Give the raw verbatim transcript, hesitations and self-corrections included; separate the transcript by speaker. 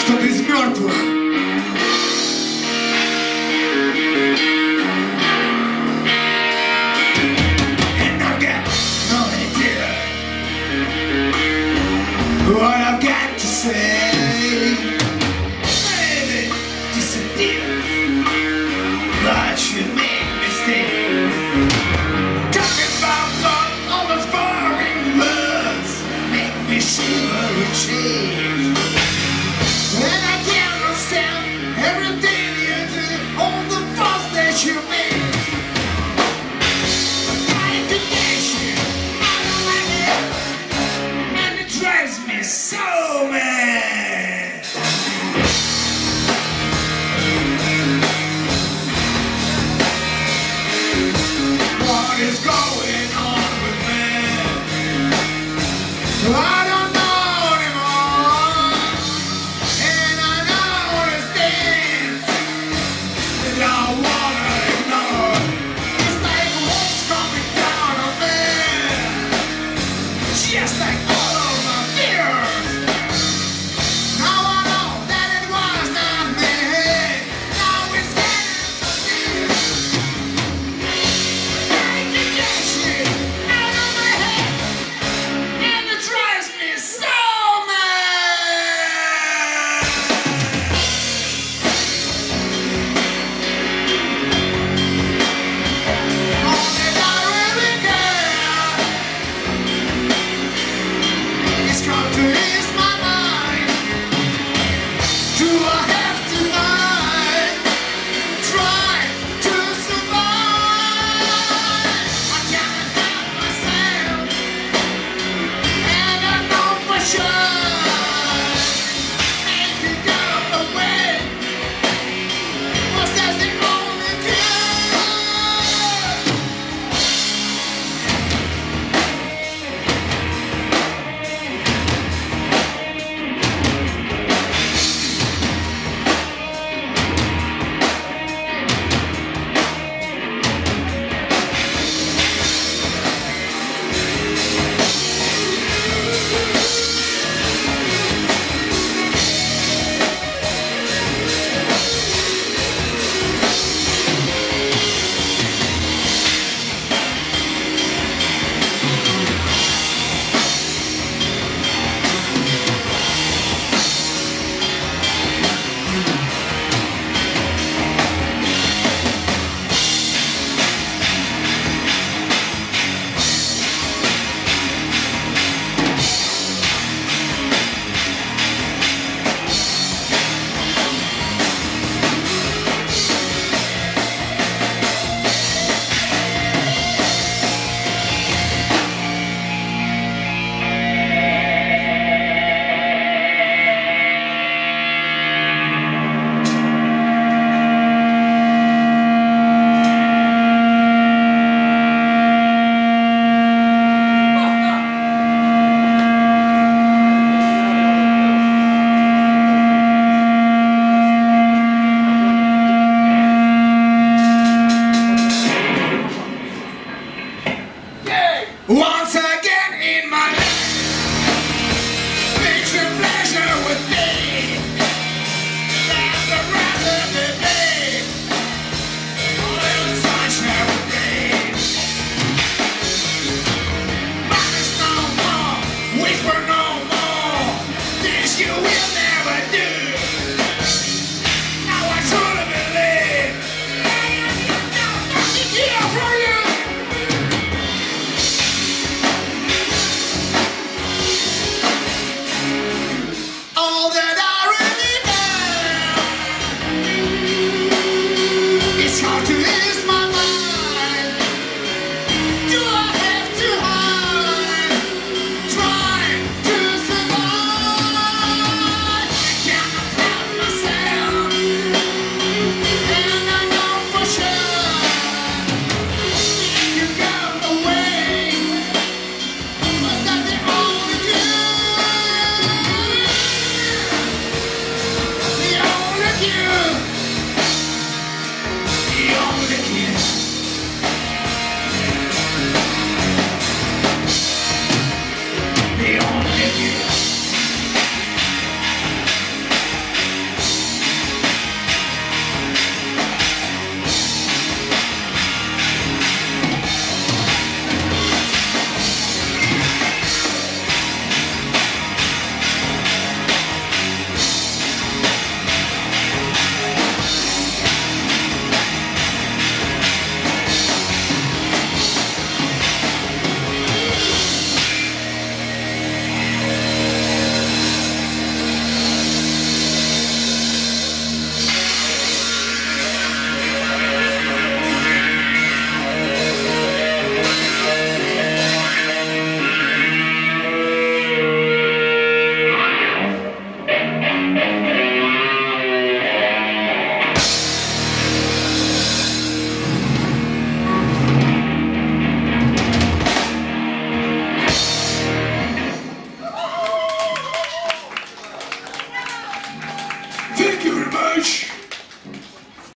Speaker 1: Что-то из мертвых. And I've got no idea what I've got to say. Maybe disappear, but you make mistake. Talking about love, all those boring words make me shiver and shake. And I can't understand everything you do, all the fuss that you make. I can get you out of my head, and it drives me so mad. What is going on with me? I don't know anymore, and I know it's things that I wanna ignore. It's like what's coming down on me, just like all of my fears. Now I know that it was not me. Now it's getting so deep. I can get you out of my head, and it drives me so mad. All that I really care is come to ease my mind. Do I have to lie? Try to survive. I can't help myself, and I know for sure. Make me go away, 'cause that's the only cure. Once again in my life, picture pleasure with me. That's the rest of the day. A little sunshine with me. Promise no more, whisper no more. This you will never do.